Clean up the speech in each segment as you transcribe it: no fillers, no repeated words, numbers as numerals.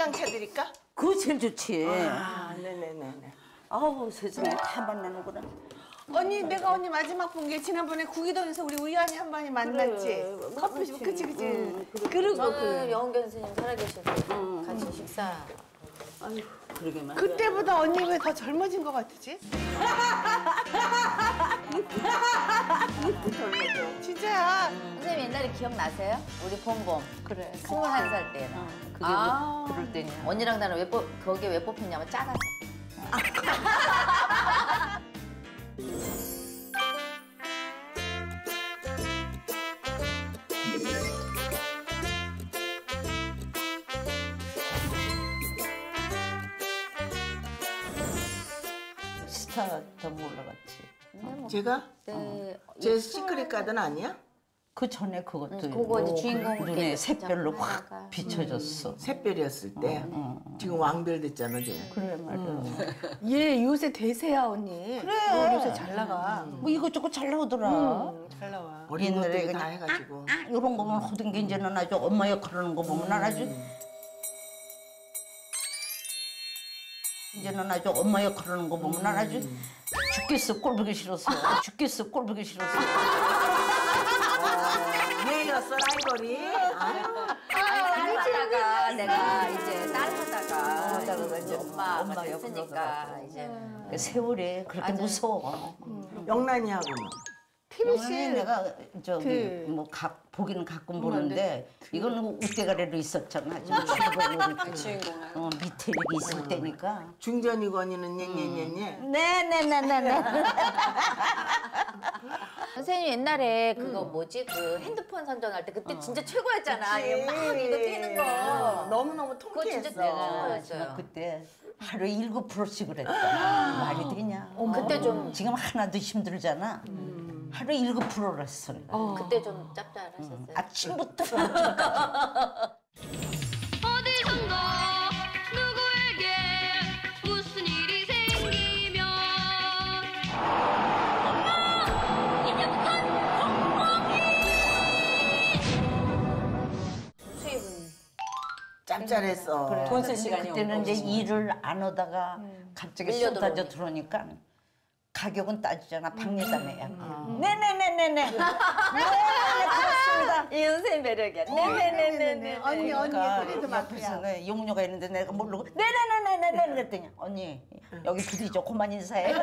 청양차 드릴까? 그거 제일 좋지. 아, 네네네네. 아우 세상에 다 만나는구나. 언니, 내가 언니 마지막 본 게 지난번에 구기동에서 우리 우연히 한 번이 만났지? 그래, 커피 숍, 그치. 그리고 저는 영경 스님 살아계실 때 같이 식사. 아유 그러게 말이야. 그때보다 언니 왜 더 젊어진 것 같으지? 진짜야. 선생님 옛날에 기억나세요? 우리 봄봄. 그래. 21살 때. 그게 아. 그럴 때냐. 언니랑 나는 거기에 왜 뽑혔냐면 작아서. 스타 더 올라갔지. 제가? 네. 제 시크릿 가든 아니야? 그 전에 그것도 그거 이제 주인공 눈에 샛별로 하다가. 확 비춰졌어. 샛별이었을 때. 지금 왕별 됐잖아, 쟤. 그래 말이야. 얘 요새 대세야, 언니. 그래. 요새 잘 나가. 뭐 이것저것 잘 나오더라. 잘 나와. 옛날에 어린 것들이 다 그냥 해가지고. 이런 거만 호든 게 이제는 아주 엄마 역할하는 거 보면 난 아주 이제는 아주 엄마 역할하는 거 보면 난 아주 죽겠어 꼴보기 싫었어. 죽겠어 꼴보기 싫었어. 얘였어, 라이벌이. 아유. 딸 하다가 내가 이제 딸 하다가 이제 엄마가 엄마 됐으니까 이제 세월이 그렇게 맞아요. 무서워. 영란이하고는. TBC 내가 저기 뭐 보기는 가끔 보는데 이거는 웃대가리로 있었잖아. 주인공은 밑에 이렇게 있을 때니까. 중전이고 언니는 녜녜녜녜. 네네네네네. 선생님 옛날에 그거 뭐지 그 핸드폰 선전할 때 그때 진짜 최고였잖아. 이거 막 이거 뛰는 거. 너무너무 그거 진짜 통쾌했어. 최고였어요. 그때 하루에 7%씩 그랬다. 말이 되냐? 그때 좀 지금 하나도 힘들잖아. 하루에 7%를 했어. 내가. 그때 좀 짭짤하셨어요. 아침부터 어디선가 누구에게 무슨 일이 생기면 수입은 짭짤했어. 돈 쓸 시간이 그때는 이제 일을 안 하다가 갑자기 밀려 쏟아져 들어오니까. 들어오니까 가격은 따지잖아. 박리담회야. 네네네네네. 네, 고맙습니다. 이 선생님 매력이야. 네네네네네. 언니 그러니까 그래도 옆에서 맞야. 내 용녀가 있는데 내가 모르고 네네네네네 그랬더니 언니 여기 부디죠. 그만 인사해.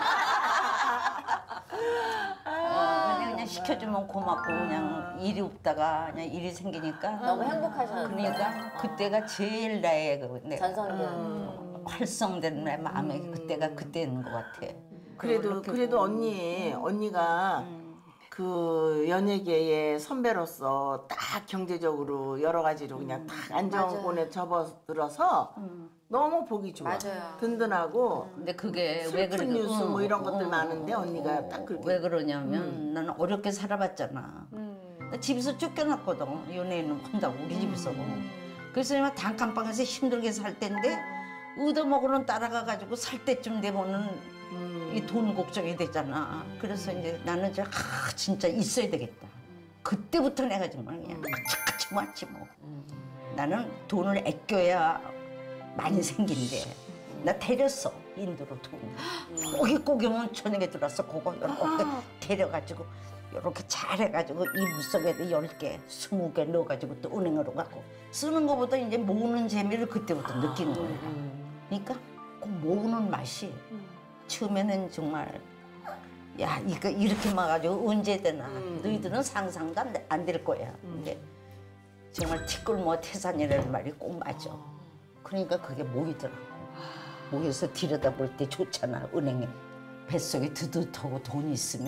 그냥 시켜주면 고맙고 그냥 일이 없다가 그냥 일이 생기니까 너무 행복하셨어요. 그러니까 그때가 제일 나의 그 내가 전성기. 활성된 내 마음에 그때가 그때인 것 같아. 그래도 언니가 그 연예계의 선배로서 딱 경제적으로 여러 가지로 그냥 딱 안정권에 접어들어서 너무 보기 좋아. 맞아요. 든든하고. 근데 그게 왜 슬픈 그래? 뉴스 뭐 이런 것들 많은데 언니가 딱 그렇게. 왜 그러냐면 나는 어렵게 살아봤잖아. 나 집에서 쫓겨났거든. 연예인은 한다고 우리 집에서. 그래서 내가 단칸방에서 힘들게 살 때인데 얻어먹으는 따라가가지고 살 때쯤 되면은 이 돈 걱정이 되잖아. 그래서 이제 나는 진짜 있어야 되겠다. 그때부터 내가 정말 그냥 악착같이 왔지 뭐. 나는 돈을 아껴야 많이 생긴대. 나 데렸어 인도로 돈. 꼬기면 저녁에 들어서 그거 이렇게 데려가지고 이렇게 잘해가지고 이 물속에도 10개, 20개 넣어가지고 또 은행으로 가고 쓰는 것보다 이제 모으는 재미를 그때부터 느끼는 거야. 그러니까 그 모으는 맛이 처음에는 정말 야 이거 이렇게 막아가지고 언제 되나 너희들은 상상도 안 될 거야. 근데 정말 티끌모 태산이라는 말이 꼭 맞아. 그러니까 그게 모이더라고. 모여서 들여다볼 때 좋잖아. 은행에 뱃속에 드듯하고 돈이 있으면.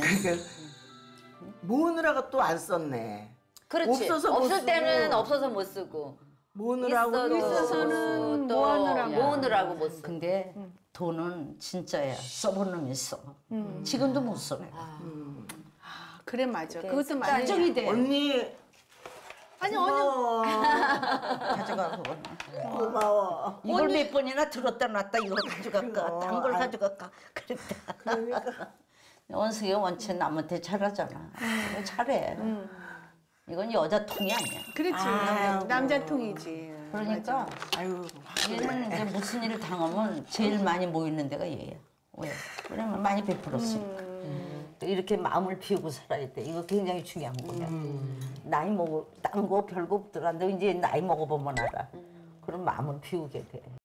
모으느라가 또 안 썼네. 그렇지. 없어서 못 없을 쓰고. 때는 없어서 못 쓰고. 모으느라고 있어서는 모으느라고 못 쓰고. 근데 돈은 진짜야. 써본 놈이 써. 지금도 못 써 내가. 그래 맞아. 그것도 맞아. 걱정이 돼. 언니 아니 고마워. 가져가 그거. 고마워. 이걸 몇 번이나 들었다 놨다 이걸 가져갈까 딴 걸 가져갈까 그랬다. 그러니까 원숭이 원체 남한테 잘하잖아. 잘해. 이건 여자 통이 아니야. 그렇지. 남자 통이지. 그러니까 아유. 얘는 이제 무슨 일을 당하면 제일 많이 모이는 데가 얘야. 왜? 왜냐면 많이 베풀었으니까. 이렇게 마음을 비우고 살아야 돼. 이거 굉장히 중요한 거야. 나이 먹고 딴 거 별거 없더라. 너 이제 나이 먹어보면 알아. 그럼 마음을 비우게 돼.